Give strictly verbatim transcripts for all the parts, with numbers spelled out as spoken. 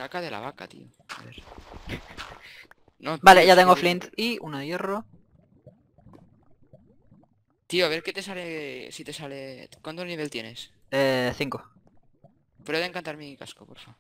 Caca de la vaca, tío. A ver. No, Vale, tío, ya es tengo que- flint y uno de hierro. Tío, a ver qué te sale... Si te sale... ¿Cuánto nivel tienes? Eh, cinco. Prueba de encantar mi casco, porfa.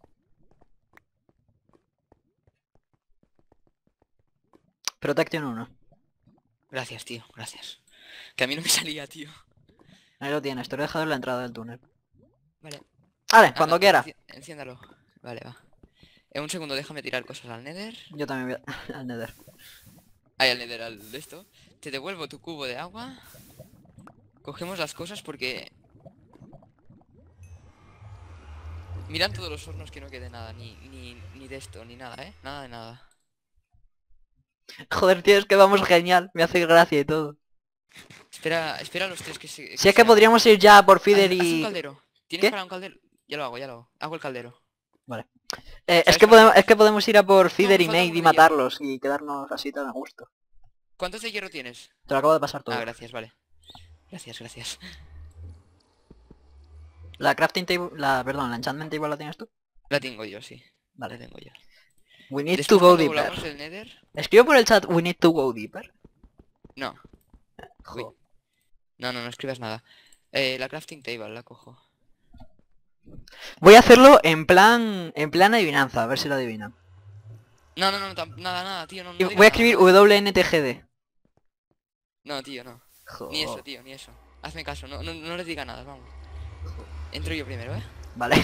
Protection uno. Gracias, tío, gracias. Que a mí no me salía, tío. Ahí lo tienes, te lo he dejado en la entrada del túnel. Vale. Vale, Ah, cuando en- quiera. enci- enciéndalo. Vale, va. En un segundo, déjame tirar cosas al Nether. Yo también voy a- al nether. Ahí al Nether, al de esto. Te devuelvo tu cubo de agua. Cogemos las cosas porque... Miran todos los hornos que no quede nada, ni, ni, ni de esto, ni nada, ¿eh? Nada de nada. Joder, tío, es que vamos genial. Me hace gracia y todo. Espera, espera los tres que se, Si que es que se hagan. podríamos ir ya por Haz, feeder haz un y... caldero. ¿Tienes ¿Qué? para un caldero? Ya lo hago, ya lo hago. Hago el caldero. Vale. Eh, es ¿Sabes que para qué podemos, es es? que podemos ir a por No, feeder me y falta maid uno y de hierro. matarlos y quedarnos así tan a gusto. ¿Cuántos de hierro tienes? Te lo acabo de pasar Ah, todo. gracias, vale. Gracias, gracias. La crafting table... La... Perdón, la enchantment table la tienes tú. La tengo yo, sí. La Vale. tengo yo. We need to Después go cuando deeper. volvamos del Nether... Escribo por el chat, we need to go deeper. No. Uy. Jo. No, no, no escribas nada. Eh, la crafting table la cojo. Voy a hacerlo en plan... En plan adivinanza, a ver si lo adivinan. No, no, no, tam- nada, nada, tío, no, Y no voy digas a nada, escribir no digas nada. W N T G D. No, tío, no. Jo. Ni eso, tío, ni eso. Hazme caso, no, no, no les diga nada, vamos. Entro yo primero, ¿eh? Vale.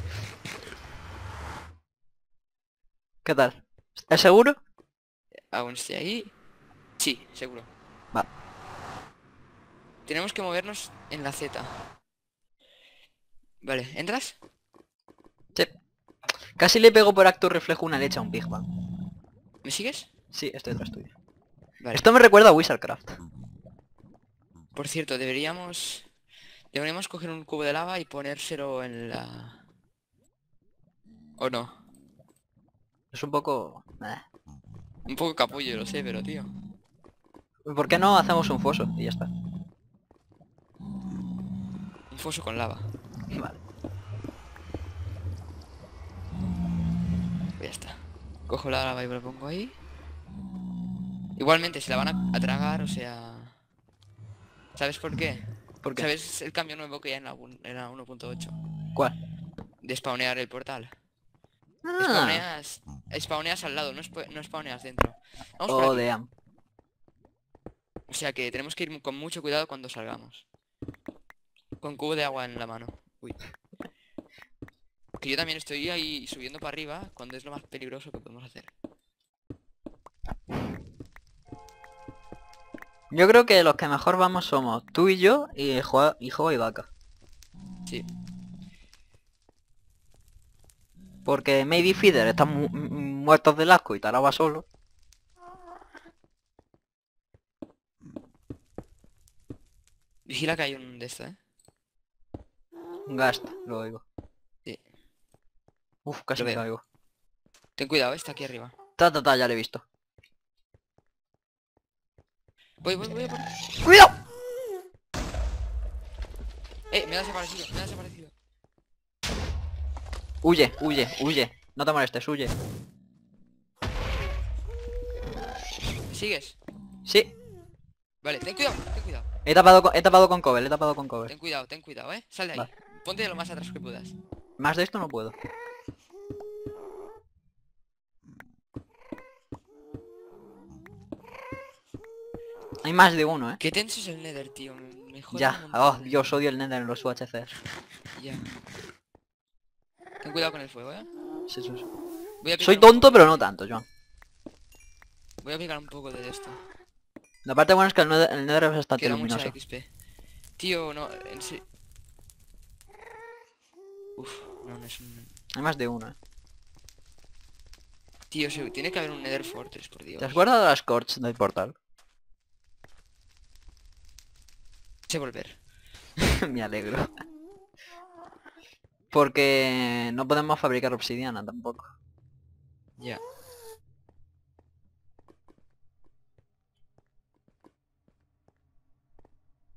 ¿Qué tal? ¿Es seguro? Aún estoy ahí. Sí, seguro. Va. Tenemos que movernos en la Z. Vale, ¿entras? Sí. Casi le pego por acto reflejo una leche a un pigman. ¿Me sigues? Sí, estoy detrás tuyo. Vale. Esto me recuerda a Wizardcraft. Por cierto, deberíamos... Deberíamos coger un cubo de lava y ponérselo en la... ¿O no? Es un poco... eh. Un poco capullo, lo sé, pero tío. ¿Por qué no hacemos un foso? Y ya está. Un foso con lava. Vale. Pues ya está. Cojo la lava y me lo pongo ahí. Igualmente, se la van a, a tragar, o sea... ¿Sabes por qué? ¿Por qué? ¿Sabes el cambio nuevo que hay en la, un- en la uno punto ocho? ¿Cuál? De spawnear el portal. Ah. Spawneas... Spawneas al lado, no, sp- no spawneas dentro. Vamos por Oh, aquí. damn. O sea que tenemos que ir con mucho cuidado cuando salgamos. Con cubo de agua en la mano. Uy. Que yo también estoy ahí subiendo para arriba cuando es lo más peligroso que podemos hacer. Yo creo que los que mejor vamos somos tú y yo y Joa y, Joa y Vaca. Sí. Porque Maid y Feeder están mu mu- muertos del asco y Tara va solo. Vigila que hay un de esto, ¿eh? Un Gast, lo oigo. Sí. Uf, casi Lo me veo. caigo. Ten cuidado, ¿eh? Está aquí arriba. Ta, ta, ta, ya lo he visto. Voy, voy, voy a por... ¡Cuidado! Eh, me ha desaparecido, me ha desaparecido. Huye, huye, huye. No te molestes, huye. ¿Me sigues? Sí. Vale, ten cuidado, ten cuidado. He tapado con, he tapado con cover, he tapado con cover. Ten cuidado, ten cuidado, ¿eh? Sal de ahí. Vale. Ponte lo más atrás que puedas. Más de esto no puedo. Hay más de uno, ¿eh? Qué tenso es el Nether, tío. Me, me jode un Ya. montón. Oh, Dios, odio el Nether en los U H Cs. Ya. Ten cuidado con el fuego, ¿eh? Sí, sí, sí. Voy a picar Soy un poco tonto, de- pero no tanto, Joan. Voy a picar un poco de esto. La parte buena es que el Nether, el Nether es bastante Queda mucha luminoso. X P. Tío, no, en serio. Uf, no, no es un... Hay más de uno, ¿eh? Tío, se- tiene que haber un Nether Fortress, por Dios. ¿Te acuerdas de las cords del portal? Sé volver. Me alegro. Porque no podemos fabricar obsidiana tampoco. Ya.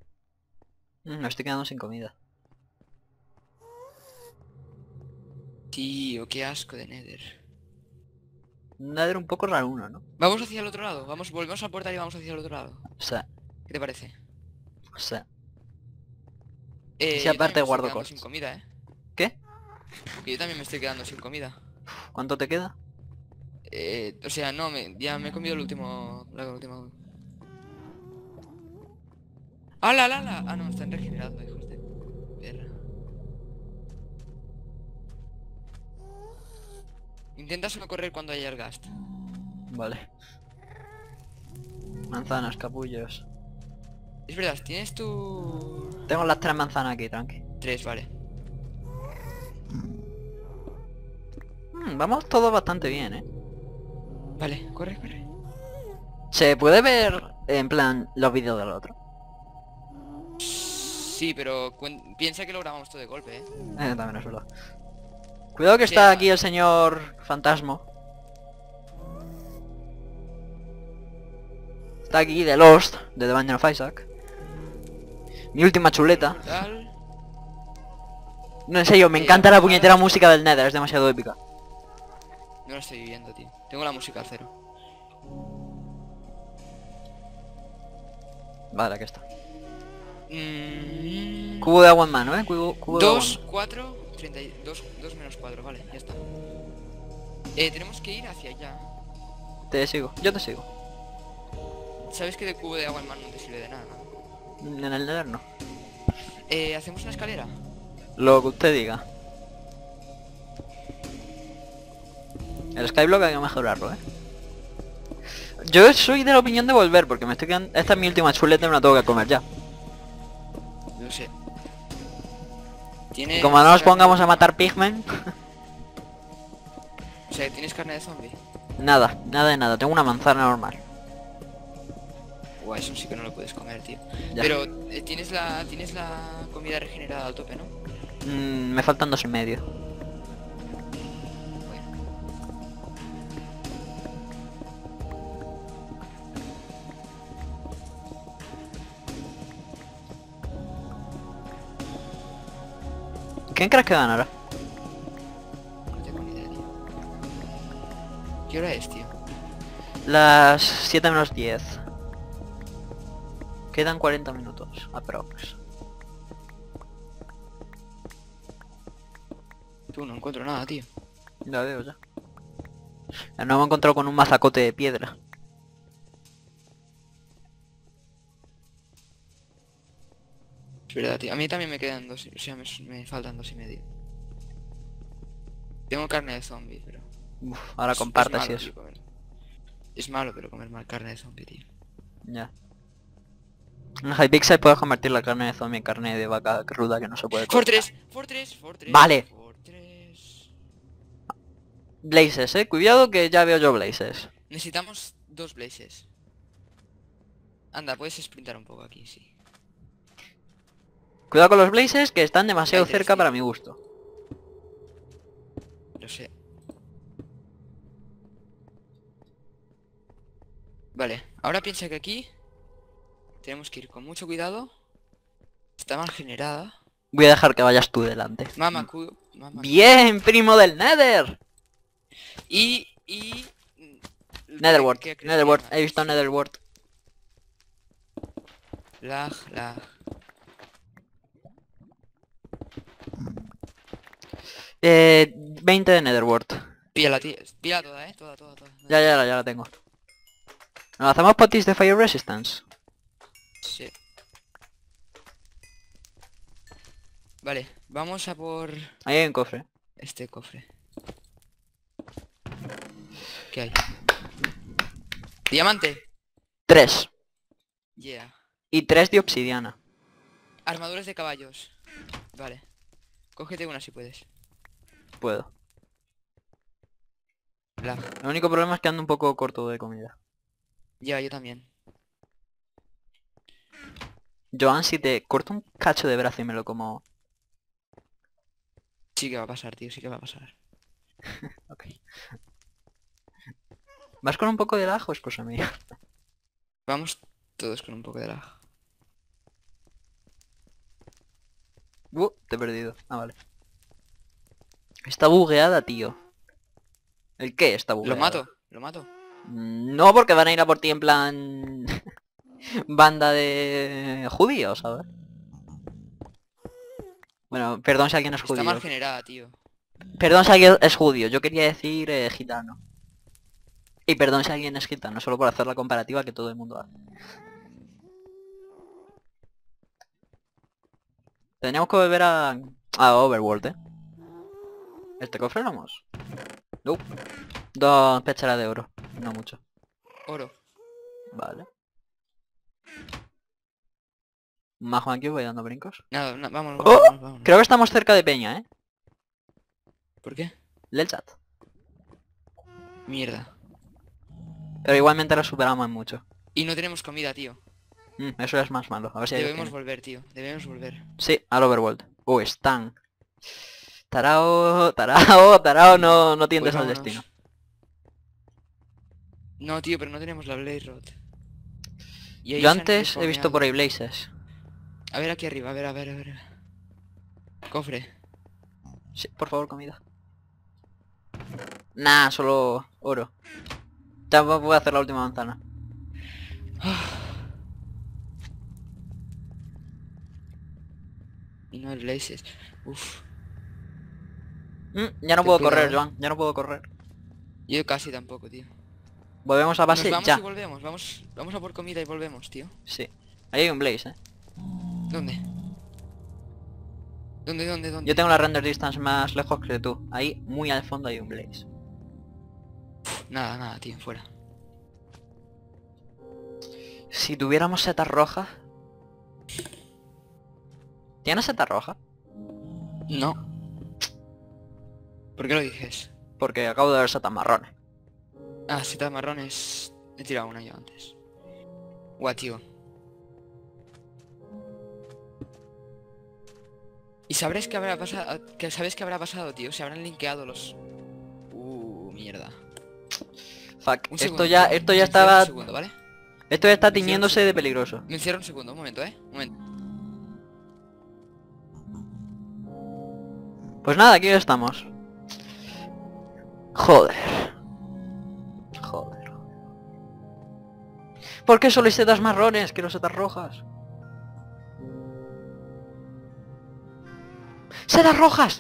Mm, me estoy quedando sin comida. Tío, qué asco de Nether. Un Nether un poco raro uno, ¿no? Vamos hacia el otro lado. Vamos, volvemos al portal y vamos hacia el otro lado. O sea, ¿Qué te parece? o sea. Eh, Si yo también aparte me estoy guardo quedando sin cortes. comida, eh. ¿Qué? Que yo también me estoy quedando sin comida. ¿Cuánto te queda? Eh, o sea, no, me, ya me he comido el último... La última... ¡Hala, hala, hala! Ah, no, están regenerando, hijos de perra. Intenta solo correr cuando haya el ghast. Vale. Manzanas, capullos. Es verdad, tienes tu... Tengo las tres manzanas aquí, tranqui. Tres, vale. Mm, vamos todo bastante bien, ¿eh? Vale, corre, corre. ¿Se puede ver, en plan, los vídeos del otro? Sí, pero cuen- piensa que lo grabamos todo de golpe, ¿eh? Eh, también es verdad. Cuidado que Sí, está ah. aquí el señor Fantasma. Está aquí de Lost, de The Binding of Isaac. Mi última chuleta. Portal. No, en serio, me Eh, encanta la ahora puñetera estoy- música del Nether, es demasiado épica. No lo estoy viviendo, tío. Tengo la música al cero. Vale, aquí está. Mm, Cubo de agua en mano, ¿eh? Cubo, cubo de agua en dos, mano. cuatro, treinta y dos, dos menos cuatro, vale, ya está. Eh, tenemos que ir hacia allá. Te sigo, yo te sigo. Sabes que de cubo de agua en mano no te sirve de nada, ¿no? En el Nether no. Eh, ¿hacemos una escalera? Lo que usted diga. El Skyblock hay que mejorarlo, ¿eh? Yo soy de la opinión de volver, porque me estoy quedando... Esta es mi última chuleta y me la tengo que comer ya. No sé. Y ¿Tienes como no nos carne- pongamos a matar pigmen... O sea, ¿tienes carne de zombie? Nada, nada de nada. Tengo una manzana normal. Guau, eso sí que no lo puedes comer, tío. Ya. Pero eh, tienes la tienes la comida regenerada al tope, ¿no? Mm, me faltan dos y medio. ¿Quién crees que ganará? No tengo ni idea, tío. ¿Qué hora es, tío? Las siete menos diez. Quedan cuarenta minutos, aprox. Tú, no encuentro nada, tío. Ya veo ya. No me he encontrado con un mazacote de piedra. Es verdad, tío. A mí también me quedan dos, o sea, me, me faltan dos y medio. Tengo carne de zombie, pero... Uf, ahora es- comparte es si malo, eso. tío, comer. Es malo, pero comer mal carne de zombie, tío. Ya. En Hypixel puedes convertir la carne de zombie en carne de vaca ruda que no se puede comer. Fortress, Fortress, Fortress. Vale. Fortress. Blazes, eh. Cuidado que ya veo yo Blazes. Necesitamos dos blazes. Anda, puedes sprintar un poco aquí, sí. Cuidado con los Blazes que están demasiado Hay tres, cerca tío. para mi gusto. Lo sé. Vale, ahora piensa que aquí tenemos que ir con mucho cuidado. Está mal generada. Voy a dejar que vayas tú delante. Mama, cu mama. Bien, primo del Nether. Y... y... Netherworld, ¿Qué- qué crees que Netherworld, llama? he visto Netherworld. Lag, lag. Eh, veinte de Netherworld. Píllala, tío. Píllala toda, eh. Toda, toda, toda. Ya, ya, la- ya la tengo. ¿Nos hacemos potis de Fire Resistance? Sí. Vale, vamos a por Ahí hay un cofre. este cofre. ¿Qué hay? Diamante. Tres. Yeah. Y tres de obsidiana. Armaduras de caballos. Vale. Cógete una si puedes. Puedo. Lag. El único problema es que ando un poco corto de comida. Ya, yo también. Joan, si te corto un cacho de brazo y me lo como... Sí que va a pasar, tío. Sí que va a pasar. Ok. ¿Vas con un poco de lag o es cosa mía? Vamos todos con un poco de lag. Uh, te he perdido. Ah, vale. Está bugueada, tío. ¿El qué está bugueado? Lo mato, lo mato. No, porque van a ir a por ti en plan... banda de judíos, ¿sabes? Bueno, perdón si alguien es Está judío. mal generada, tío. Perdón si alguien es judío, yo quería decir eh, gitano. Y perdón si alguien es gitano, solo por hacer la comparativa que todo el mundo hace. Teníamos que volver a... a Overworld, ¿eh? ¿Este cofre lo hemos? No. Dos pecheras de oro, no mucho. Oro. Vale. Majo aquí, voy dando brincos. Nada, na- vámonos, ¡Oh! vámonos, vámonos. Creo que estamos cerca de Peña, ¿eh? ¿Por qué? Lee el chat. Mierda. Pero igualmente lo superamos en mucho. Y no tenemos comida, tío. Mm, eso es más malo. A ver si ellos Debemos tienen. volver, tío. Debemos volver. Sí, al Overworld. Uh, están. Tarao, tarao, tarao, no, no tiendes Pues al vámonos. destino. No, tío, pero no tenemos la Blaze Rod. Y ahí Yo se han antes he visto respawneado. por ahí blazes. A ver aquí arriba, a ver, a ver, a ver. Cofre. Sí, por favor, comida. Nah, solo oro. Ya voy a hacer la última manzana. Y no hay blazes. Uf. Mm, ya no Ten puedo cuidado, correr, eh. Joan. Ya no puedo correr. Yo casi tampoco, tío. Volvemos a base Nos vamos ya. y volvemos. Vamos, vamos a por comida y volvemos, tío. Sí. Ahí hay un blaze, eh. ¿Dónde? ¿Dónde, dónde, dónde? Yo tengo la render distance más lejos que tú. Ahí, muy al fondo hay un blaze. Nada, nada, tío, fuera. Si tuviéramos setas rojas... ¿Tienes seta roja? No. ¿Por qué lo dices? Porque acabo de ver setas marrones. Ah, setas marrones. He tirado una yo antes. Guau, tío. ¿Y sabrás qué habrá pasado? ¿Qué sabes qué habrá pasado, tío? Se habrán linkeado los... Uh, mierda. Fuck. Un Esto segundo, ya, tío. esto ya Me encierro estaba... Un segundo, ¿vale? Esto ya está Me encierro un tiñéndose de segundo. peligroso. Me encierro un segundo, un momento, ¿eh? Un momento. Pues nada, aquí estamos. Joder. Joder. ¿Por qué solo hay setas marrones? Quiero setas rojas. ¡Setas rojas!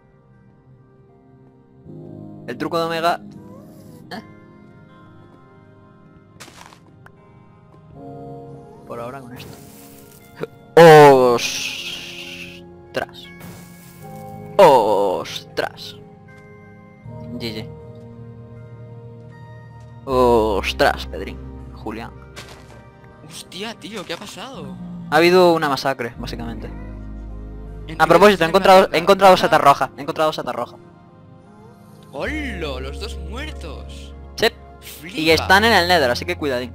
El truco de Omega... ¿Eh? Por ahora con esto. ¡Ostras! ¡Ostras! G G. ¡Ostras, Pedrín! Julián. Hostia, tío, ¿qué ha pasado? Ha habido una masacre, básicamente. En A tu propósito, he vida encontrado, está he encontrado en la seta roja. He encontrado seta roja. ¡Hola! Los dos muertos. Sí. Flipa. Y están en el Nether, así que cuidadín.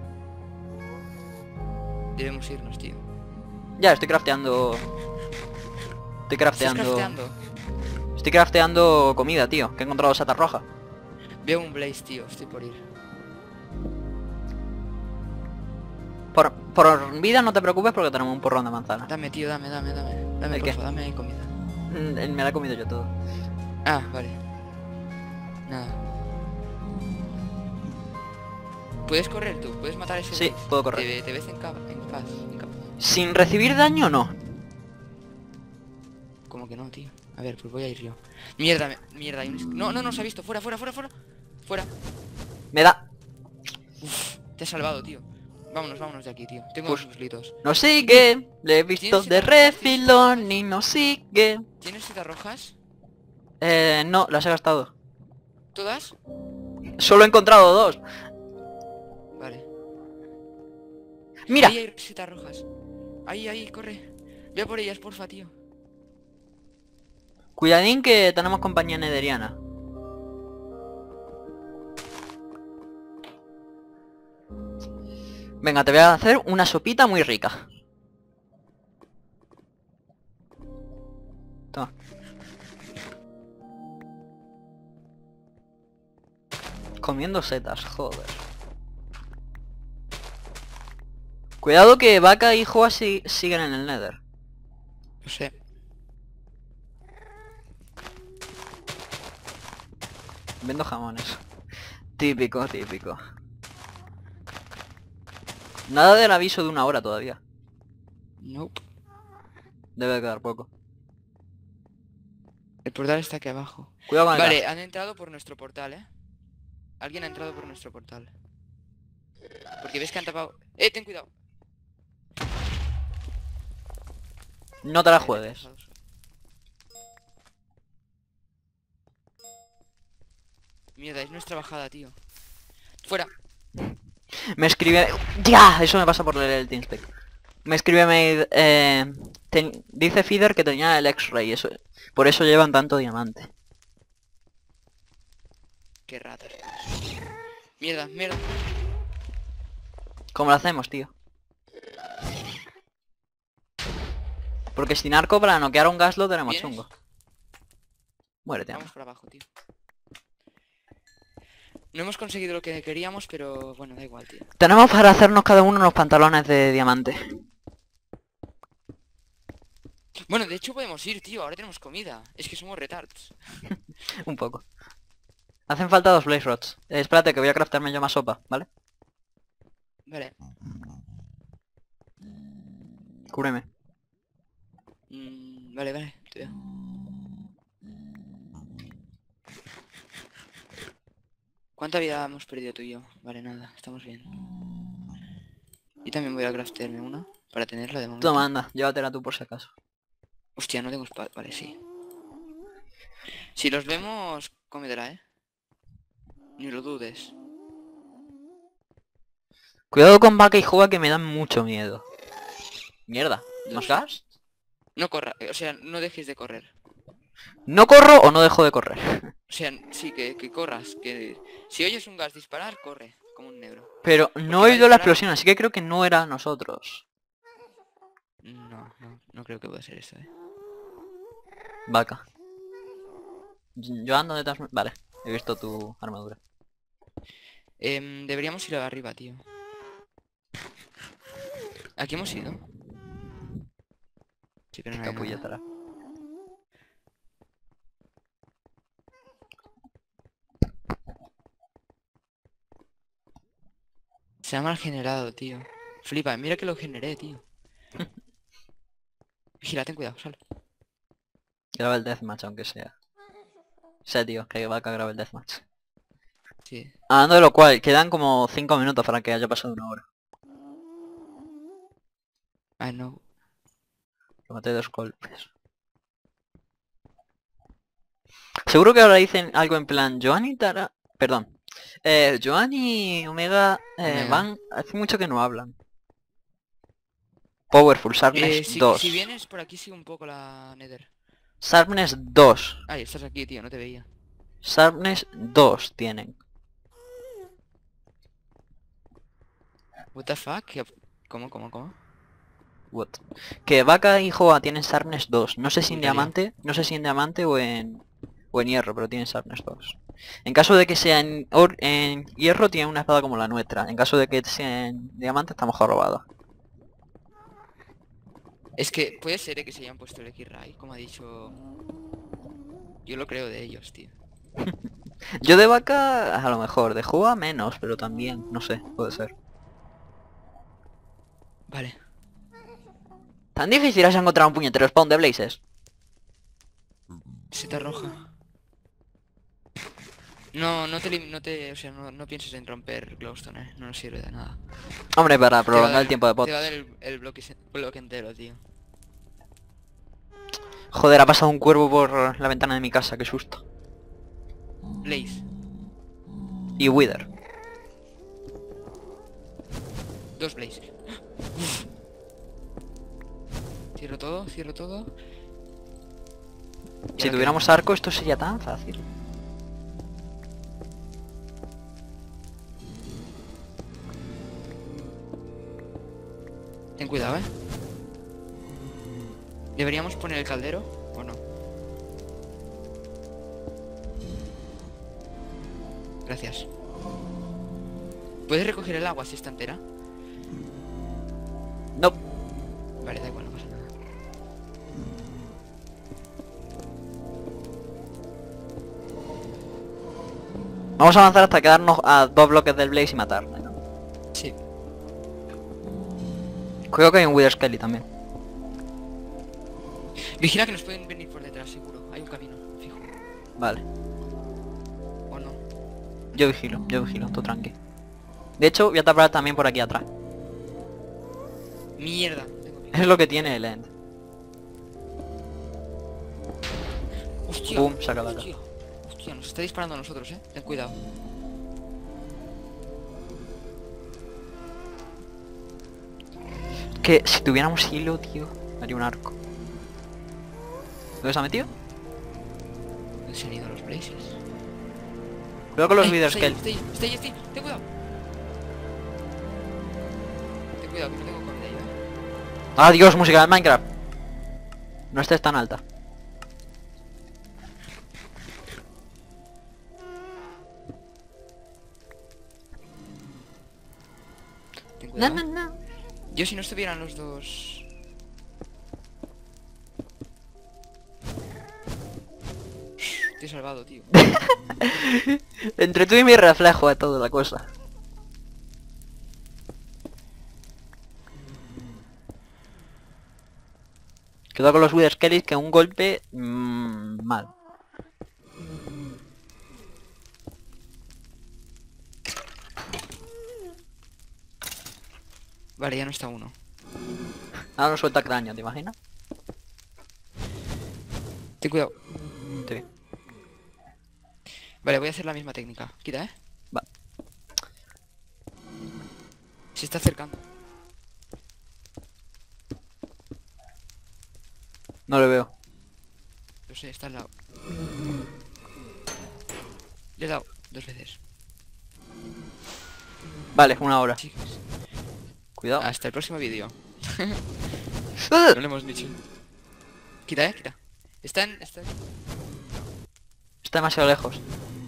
Debemos irnos, tío. Ya, estoy crafteando... Estoy ¿Estás crafteando... crafteando? Estoy crafteando comida, tío. Que he encontrado seta roja. Veo un blaze, tío. Estoy por ir. Por, por vida no te preocupes porque tenemos un porrón de manzana. Dame, tío, dame, dame, dame. Dame, ¿El por qué? favor, dame comida. Mm, Me la he comido yo todo. Ah, vale. Nada. ¿Puedes correr tú? ¿Puedes matar a ese Sí, blaze? puedo correr. Te, te ves en, capa, en paz, en capaz. Sin recibir daño, no. Como que no, tío. A ver, pues voy a ir yo. Mierda, me- mierda. Hay un... No, no, no, se ha visto. Fuera, fuera, fuera, fuera. Fuera. Me da... Uf, te he salvado, tío. Vámonos, vámonos de aquí, tío. Tengo Pues- dos muslitos. No sigue. Le he visto ¿Tienes de seta- refilón y no sigue. ¿Tienes setas rojas? Eh, no, las he gastado. ¿Todas? Solo he encontrado dos. Vale. Mira. Ahí hay setas rojas. Ahí, ahí, corre. Ve a por ellas, porfa, tío. Cuidadín que tenemos compañía nederiana. Venga, te voy a hacer una sopita muy rica. Toma. Comiendo setas, joder. Cuidado que Vaca y Joa si- siguen en el Nether. No sé. Vendo jamones. Típico, típico. Nada del aviso de una hora todavía. Nope. Debe quedar poco. El portal está aquí abajo. Cuidado con el Vale, gas. han entrado por nuestro portal, ¿eh? Alguien ha entrado por nuestro portal. Porque ves que han tapado... ¡Eh, ten cuidado! No te la Vale, juegues. dejados. Mierda, es nuestra bajada, tío. ¡Fuera! Me escribe... ¡Ya! Eso me pasa por leer el TeamSpeak. Me escribe Maid... Eh, ten- dice Feeder que tenía el X-Ray. Eso... Por eso llevan tanto diamante. ¡Qué ratas! Mierda, mierda. ¿Cómo lo hacemos, tío? Porque sin arco para noquear a un gas lo tenemos ¿Vienes? chungo. Muérete. Vamos por abajo, tío. No hemos conseguido lo que queríamos, pero bueno, da igual, tío. Tenemos para hacernos cada uno unos pantalones de diamante. Bueno, de hecho podemos ir, tío. Ahora tenemos comida. Es que somos retards. Un poco. Hacen falta dos blaze rods. Eh, espérate que voy a craftarme yo más sopa, ¿vale? Vale. Cúbreme. Mm, vale, vale, tío. ¿Cuánta vida hemos perdido tú y yo? Vale, nada, estamos bien. Y también voy a craftearme una para tenerla de momento. Toma, anda, llévatela tú por si acaso. Hostia, no tengo espada. Vale, sí. Si los vemos, cómetela, ¿eh? Ni lo dudes. Cuidado con vaca y juega que me dan mucho miedo. Mierda, ¿más Dos. gas? No corra, o sea, no dejes de correr. ¿No corro o no dejo de correr? O sea, sí, que, que corras, que... Si oyes un gas disparar, corre, como un negro. Pero no va he a oído la disparar. explosión, así que creo que no era nosotros. No, no, no creo que pueda ser eso, ¿eh? Vaca. Yo ando detrás... Vale, he visto tu armadura. Em, deberíamos ir arriba, tío. ¿Aquí hemos ido? Sí, pero no hay nada. Capulletara. Se ha mal generado, tío. Flipa, mira que lo generé, tío. Vigila, ten cuidado, sal. Graba el deathmatch aunque sea. Sé, tío, que vaca graba el deathmatch. Sí. Hablando de lo cual, quedan como cinco minutos para que haya pasado una hora. I know. Lo maté de dos golpes. Seguro que ahora dicen algo en plan, Joan y Tara... Perdón. Eh, Joan y Omega, eh, Omega. van... Hace mucho que no hablan. Powerful, Sharpness Eh, si, dos. si vienes por aquí sigue un poco la Nether. Sharpness dos. Ay, estás aquí, tío, no te veía. Sharpness dos tienen. What the fuck? ¿Qué- ¿Cómo, cómo, cómo? What? Que Vaca y Joa tienen Sharpness dos. No sé si en Uy, la he liado. diamante, no sé si en diamante o en o en hierro, pero tienen Sharpness dos. En caso de que sea en, or- en hierro tienen una espada como la nuestra. En caso de que sea en diamante está mejor robada. Es que puede ser eh, que se hayan puesto el X-Ray, como ha dicho... Yo lo creo de ellos, tío. Yo de Vaca a lo mejor, de Joa menos, pero también, no sé, puede ser. Vale. Tan difícil es encontrar un puñetero spawn de blazes. Seta roja. No, no te, lim- no te, o sea, no, no pienses en romper glowstone, eh. No nos sirve de nada. Hombre, para Te va a prolongar dar- el tiempo de pot. Te va a dar el, el bloque, se- bloque entero, tío. Joder, ha pasado un cuervo por la ventana de mi casa, qué susto. Blaze. Y Wither. Dos Blaze. Cierro todo, cierro todo. Y Si ahora tuviéramos queda- arco esto sería tan fácil. Ten cuidado, eh. ¿Deberíamos poner el caldero o no? Gracias. ¿Puedes recoger el agua si está entera? No. Vale, da igual, no pasa nada. Vamos a avanzar hasta quedarnos a dos bloques del Blaze y matarle, ¿no? Sí. Creo que hay un Wither Skelly también. Vigila que nos pueden venir por detrás, seguro. Hay un camino, fijo. Vale. ¿O no? Yo vigilo, yo vigilo, tú tranqui. De hecho, voy a tapar también por aquí atrás. Mierda. Tengo miedo. Es lo que tiene el End. Hostia. Boom, saca la cara. Hostia. Hostia, nos está disparando a nosotros, eh. Ten cuidado. Que si tuviéramos hilo, tío, haría un arco. ¿Dónde se ha metido? ¿Dónde se han ido los blazes? Cuidado con los Ay, Wither está ahí, Skelly. está ahí, está ahí, está ahí. Ten cuidado. Ten cuidado, que no tengo comida yo, eh. ¡Ah, Dios! Música de Minecraft. No estés tan alta. Ten No, cuidado. no, no. Yo si no estuvieran los dos... Te he salvado, tío. Entre tú y mi reflejo de toda la cosa. Cuidado con los Wither Skelly, que un golpe... Mmm, mal. Vale, ya no está uno. Ahora no suelta cráneo, ¿te imaginas? Ten cuidado. Sí. Vale, voy a hacer la misma técnica. Quita, eh. Va. Se está acercando. No lo veo. Lo sé, está al lado. Le he dado dos veces. Vale, una hora. Chicos. Cuidado. Hasta el próximo vídeo. ¡Ah! No le hemos dicho. Quita, eh, quita. Está en... Está en... Está demasiado lejos.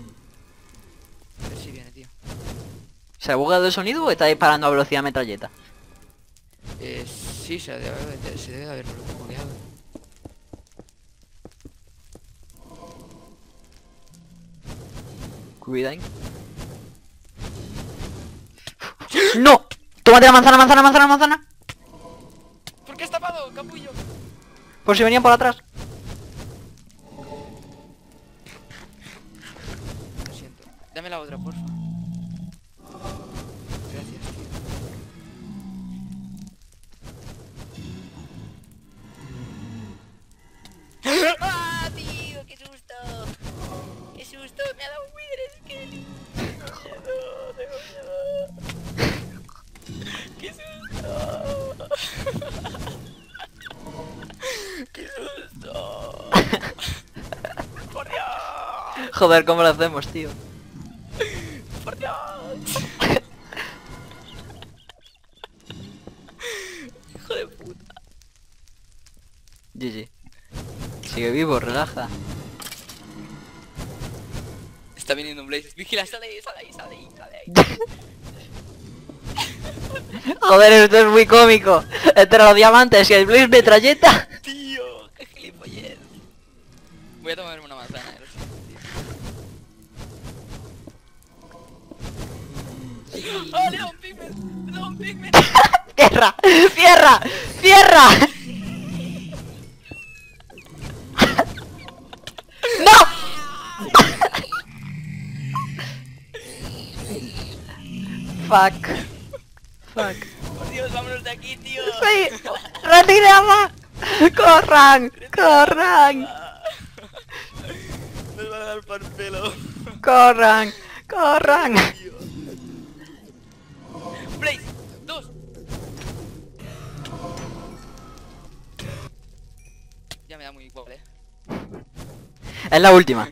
A ver si viene, tío. ¿Se ha bugado el sonido o está disparando a velocidad metralleta? Eh, sí, se debe, haber- se debe de haber bugueado. Cuidado. ¡No! ¡Tómate la manzana, manzana, manzana, manzana! ¿Por qué has tapado, capullo? Por si venían por atrás. Lo siento. Dame la otra, porfa. Gracias, tío. ¡Ah, tío! ¡Qué susto! ¡Qué susto! ¡Me ha dado un Wither Skelly! ¡No, tengo miedo! ¡Qué susto! ¡Qué susto! ¡Por Dios! Joder, ¿cómo lo hacemos, tío? ¡Por Dios! ¡Hijo de puta! G G. Sigue vivo, relaja. Está viniendo un Blaze. Vigila, sale ahí, sale ahí, sale ahí, sale ahí. Joder, esto es muy cómico. Entre los diamantes y el Blaze metralleta. Tío, qué gilipollez. Voy a tomarme una manzana, eh, lo siento, tío. ¡Ah, le da un pigment! ¡Le da un pigment! ¡Cierra! ¡Cierra! ¡Cierra! ¡No! Fuck. Fuck. Por Dios, vámonos de aquí, tío. ¡Sí! ¡Retirada! ¡Corran! ¡Corran! Nos van a dar por pelo. ¡Corran! ¡Corran! Tío. Blaze, dos. Ya me da muy igual, eh. Es la última.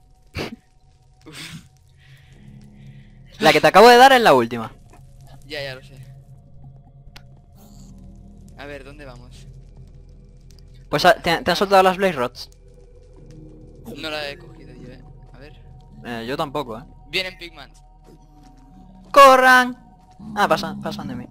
La que te acabo de dar es la última. Ya, ya lo sé. A ver, ¿dónde vamos? Pues ah, ¿te, te han soltado las Blaze Rods? No la he cogido yo, eh. A ver. Eh, yo tampoco, eh. Vienen pigments. ¡Corran! Ah, pasan, pasan de mí.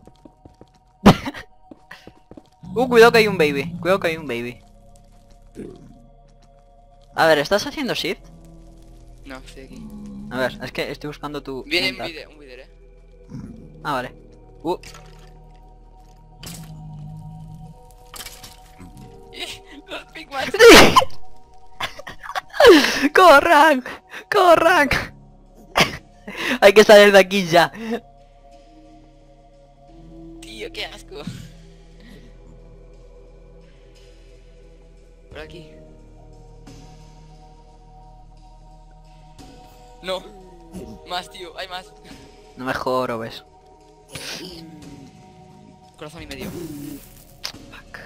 uh, cuidado que hay un baby. Cuidado que hay un baby. A ver, ¿estás haciendo shift? No, estoy aquí. A ver, es que estoy buscando tu... Viene un mental. vídeo, un vídeo, eh. Ah, vale. Uh, Los Pigmans. ¡Corran! ¡Corran! Hay que salir de aquí ya. Tío, qué asco. Por aquí. No. Más, tío, hay más. No me joro, ves. Corazón y medio. Fuck.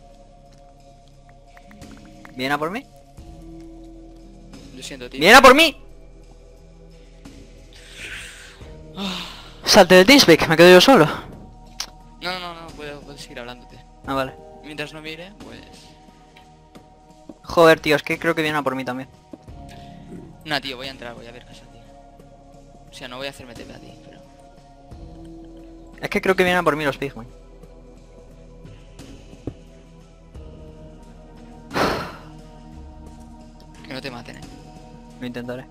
¿Viene a por mí? Lo siento, tío. ¡Viene a por mí! Salte del Teamspeak, me quedo yo solo. No, no, no, puedo, puedo seguir hablándote. Ah, vale. Mientras no mire, pues... Joder, tío, es que creo que viene a por mí también. Nah, tío, voy a entrar, voy a ver qué es a ti. O sea, no voy a hacerme T P a ti, pero... Es que creo que vienen a por mí los Pigmen. Que no te maten, eh. Lo intentaré.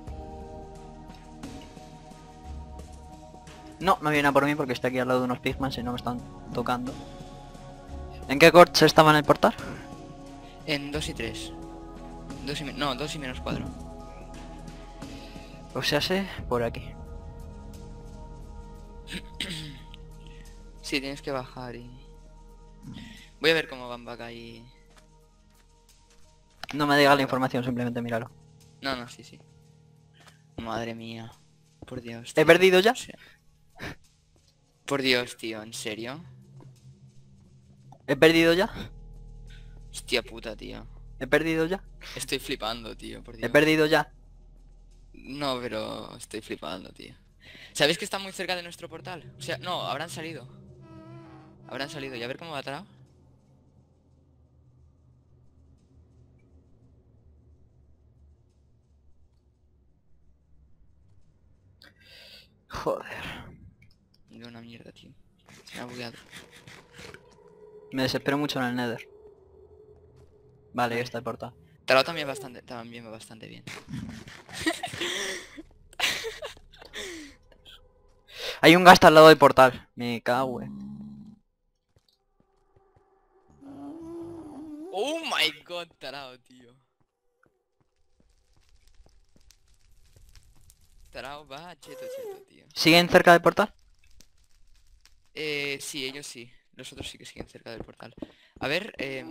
No, no viene a por mí porque estoy aquí al lado de unos Pigmen y no me están tocando. ¿En qué corte estaba en el portal? En dos y tres. Dos y... No, dos y menos cuatro. O sea, sé por aquí. Sí, tienes que bajar y... Voy a ver cómo van vaca y... No me digas la información, simplemente míralo. No, no, sí, sí. Madre mía. Por Dios, ¿He tío. perdido ya? O sea, por Dios, tío, ¿en serio? ¿He perdido ya? Hostia puta, tío. ¿He perdido ya? Estoy flipando, tío, por ¿He Dios. perdido ya? No, pero estoy flipando, tío. ¿Sabéis que está muy cerca de nuestro portal? O sea, no, habrán salido. Habrán salido. Y a ver cómo va atrás. Joder. De una mierda, tío. Se me ha bugueado. Me desespero mucho en el Nether. Vale, ahí Vale. está el portal. Talao también bastante, también va bastante bien. Hay un gasto al lado del portal. Me cago en... Oh my god, Talao, tío. Talao va cheto, cheto, tío. ¿Siguen cerca del portal? Eh, sí, ellos sí. Los otros sí que siguen cerca del portal. A ver, eh...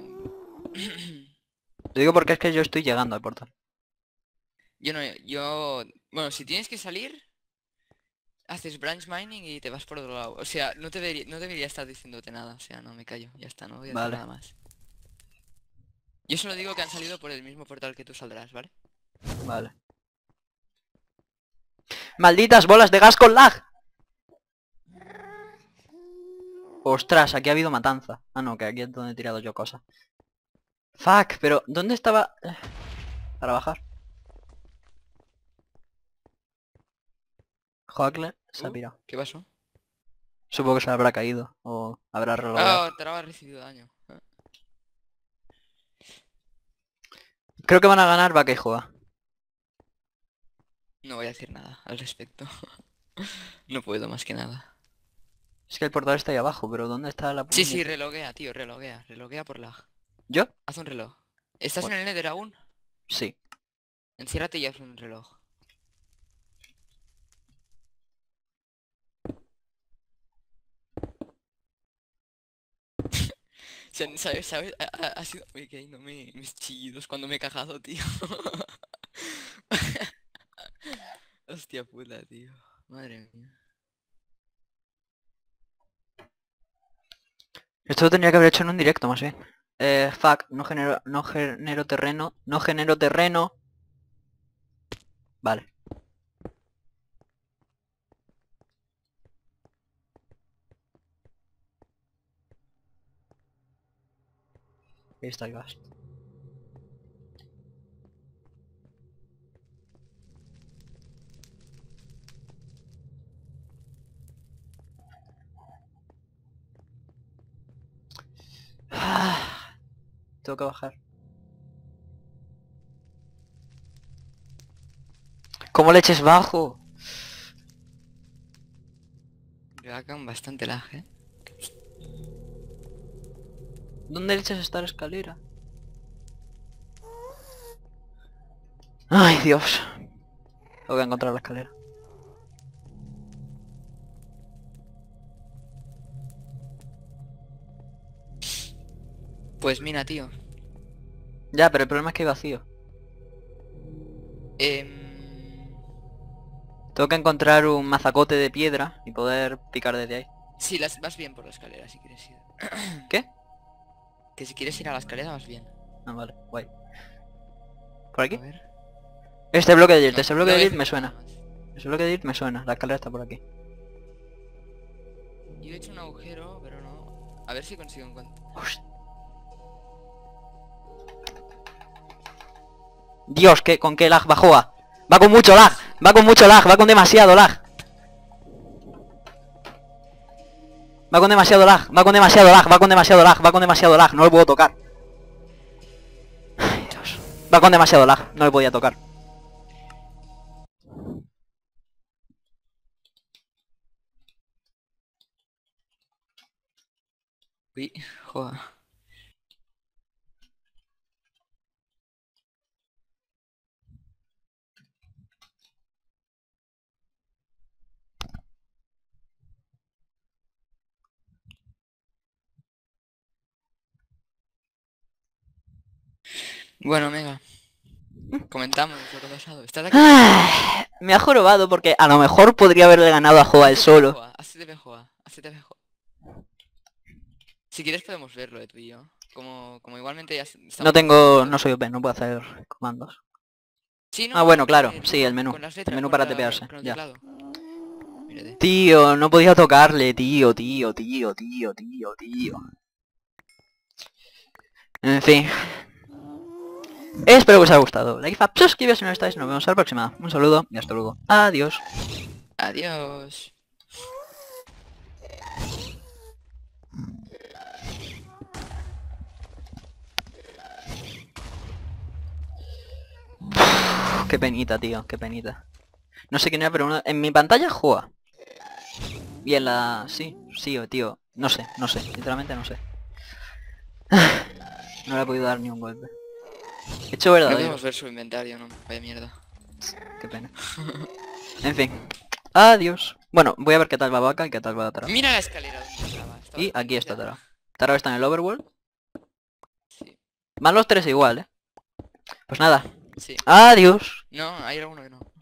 Lo digo porque es que yo estoy llegando al portal. yo no, yo... Bueno, si tienes que salir, haces branch mining y te vas por otro lado. O sea, no, te debería, no debería estar diciéndote nada. O sea, no me callo. Ya está, no voy a decir Vale. nada más. Yo solo digo que han salido por el mismo portal que tú saldrás, ¿vale? Vale. ¡Malditas bolas de gas con lag! Ostras, aquí ha habido matanza. Ah, no, que aquí es donde he tirado yo cosas. Fuck, pero ¿dónde estaba? Para bajar. Hockler se ha Uh, pirado. ¿Qué pasó? Supongo que se habrá caído. O habrá relojado. Ah, Talao ha recibido daño. Ah. Creo que van a ganar Vaca y Joa. No voy a decir nada al respecto. No puedo más que nada. Es que el portal está ahí abajo, pero ¿dónde está la Sí, sí, puñeta? reloguea, tío, reloguea. Reloguea por lag. ¿Yo? Haz un reloj. ¿Estás Bueno. en el Nether aún? Sí. Enciérrate y haz un reloj. O sea, ¿sabes? ¿Sabes? Ha, ha- ha sido... Uy, que no me... mis chillidos cuando me he cagado, tío. Hostia puta, tío. Madre mía. Esto lo tendría que haber hecho en un directo, más bien. Eh, fuck, no genero, no genero terreno, no genero terreno. Vale. Ahí está el gas. Ah, tengo que bajar. ¿Cómo ¿cómo leches bajo? Me va con bastante lag, ¿eh? ¿Dónde leches está la escalera? Ay, Dios. Tengo que encontrar la escalera. Pues mira, tío. Ya, pero el problema es que hay vacío. Em, Tengo que encontrar un mazacote de piedra y poder picar desde ahí. Sí, las, vas bien por la escalera si quieres ir. ¿Qué? Que si quieres ir a la escalera vas bien. Ah, vale, guay. ¿Por aquí? A ver. Este bloque de dirt, No, este bloque no de ves dirt me suena. nada más. Ese bloque de dirt me suena, la escalera está por aquí. Yo he hecho un agujero, pero no. A ver si consigo encontrar. Dios, ¿qué, ¿con qué lag bajó? Va Va con mucho lag, va con mucho lag, va con demasiado lag. Va con demasiado lag, va con demasiado lag, va con demasiado lag, va con demasiado lag, no lo puedo tocar. Ay, Dios. Va con demasiado lag, no le podía tocar. Uy, joder. Bueno, venga. Comentamos lo que ha pasado. ¿Estás aquí? Ay, me ha jorobado porque a lo mejor podría haberle ganado a Joa el solo. Hacete Joa, hacete Joa. Si quieres podemos verlo de tú y yo. Como, como igualmente ya estamos... No tengo, no soy O P, no puedo hacer comandos. Sí, no, Ah, bueno, claro, eh, sí, el menú. con las El letras, menú con para la- tepearse, con el ya. teclado. Mírate. Tío, no podía tocarle, tío, tío, tío, tío, tío, tío. En fin. Espero que os haya gustado. Like, fab, suscribiros si no estáis. Nos vemos a la próxima. Un saludo y hasta luego. Adiós. Adiós. Uf, qué penita, tío, qué penita. No sé quién era, pero uno... en mi pantalla juega. Y en la... sí, sí, tío. No sé, no sé, literalmente no sé. No le he podido dar ni un golpe. He hecho No verdadero. podemos ver su inventario, no. Vaya mierda. Qué pena. En fin. Adiós. Bueno, voy a ver qué tal va Vaca y qué tal va Tara. Mira la escalera donde estaba. Estaba Y aquí ya. está Tara. Tara está en el overworld. Sí, Van los tres igual, ¿eh? Pues nada. sí. Adiós. No, hay alguno que no.